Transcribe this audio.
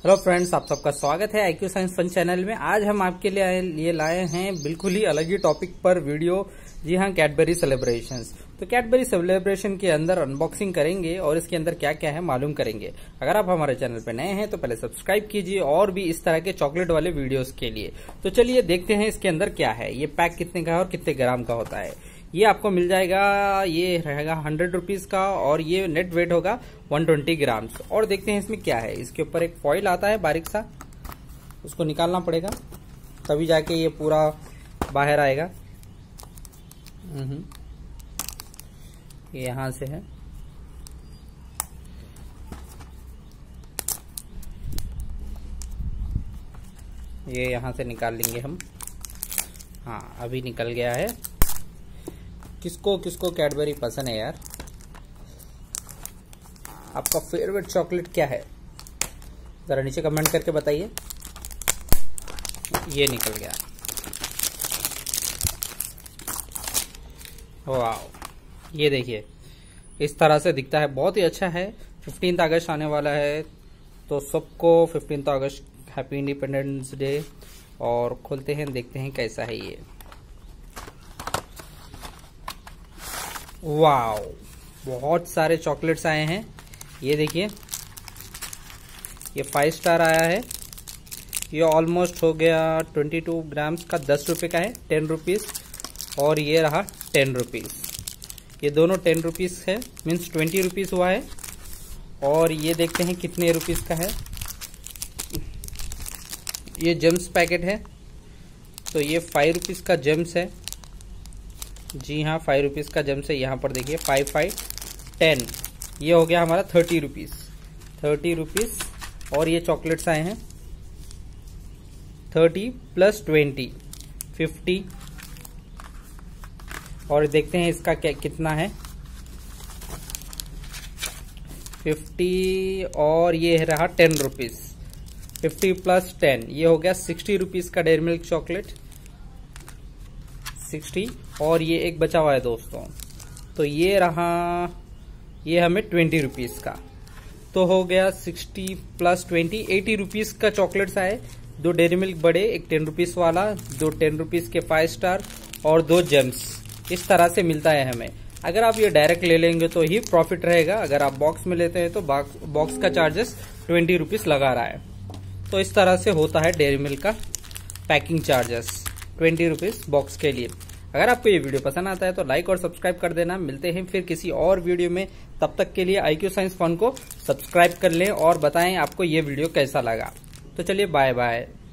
Hello friends, आप सबका स्वागत है IQ साइंस फन चैनल में। आज हम आपके लिए लाए हैं बिल्कुल ही अलग ही टॉपिक पर वीडियो। जी हाँ, कैडबरी सेलिब्रेशंस। तो कैडबरी सेलिब्रेशन के अंदर अनबॉक्सिंग करेंगे और इसके अंदर क्या क्या है मालूम करेंगे। अगर आप हमारे चैनल पर नए हैं तो पहले सब्सक्राइब कीजिए और भी इस तरह के चॉकलेट वाले वीडियोस के लिए। तो चलिए देखते हैं इसके अंदर क्या है। ये पैक कितने का है और कितने ग्राम का होता है। ये आपको मिल जाएगा, ये रहेगा 100 रुपीज का और ये नेट वेट होगा 120 ग्राम्स। और देखते हैं इसमें क्या है। इसके ऊपर एक फॉइल आता है बारीक सा, उसको निकालना पड़ेगा तभी जाके ये पूरा बाहर आएगा। ये यहां से है। ये यहां से निकाल लेंगे हम। हाँ, अभी निकल गया है। किसको किसको कैडबरी पसंद है यार। आपका फेवरेट चॉकलेट क्या है, जरा नीचे कमेंट करके बताइए। ये निकल गया। वाह, ये देखिए इस तरह से दिखता है, बहुत ही अच्छा है। 15 अगस्त आने वाला है तो सबको 15 अगस्त हैप्पी इंडिपेंडेंस डे। और खोलते हैं, देखते हैं कैसा है ये। वाओ, बहुत सारे चॉकलेट्स आए हैं। ये देखिए, ये 5 स्टार आया है। ये ऑलमोस्ट हो गया 22 ग्राम्स का, 10 रुपए का है, 10 रुपीज। और ये रहा 10 रुपीज। ये दोनों 10 रुपीज है, मीन्स 20 रुपीज हुआ है। और ये देखते हैं कितने रुपीज का है। ये जेम्स पैकेट है, तो ये 5 रुपीज का जेम्स है। जी हाँ, 5 रुपीज का जेम्स है। यहाँ पर देखिए 5, 5, 10। ये हो गया हमारा 30 रुपीज। 30 रुपीज। और ये चॉकलेट्स आए हैं 30 प्लस 20, 50। और देखते हैं इसका क्या कितना है, 50। और ये रहा 10 रुपीज। 50 प्लस 10, ये हो गया 60 रुपीज का डेयरी मिल्क चॉकलेट, 60। और ये एक बचा हुआ है दोस्तों, तो ये रहा, ये हमें 20 रुपीज का। तो हो गया 60 प्लस 20, 80 रुपीज का चॉकलेट्स आए। 2 डेयरी मिल्क बड़े, एक 10 रुपीज वाला, 2 10 रुपीज के 5 स्टार और 2 जेम्स। इस तरह से मिलता है हमें। अगर आप ये डायरेक्ट ले लेंगे तो ही प्रॉफिट रहेगा। अगर आप बॉक्स में लेते हैं तो बॉक्स का चार्जेस 20 रुपीज लगा रहा है। तो इस तरह से होता है डेयरी मिल्क का पैकिंग चार्जेस, 20 रुपीज बॉक्स के लिए। अगर आपको ये वीडियो पसंद आता है तो लाइक और सब्सक्राइब कर देना। मिलते हैं फिर किसी और वीडियो में, तब तक के लिए IQ साइंस फन को सब्सक्राइब कर लें और बताएं आपको ये वीडियो कैसा लगा। तो चलिए, बाय बाय।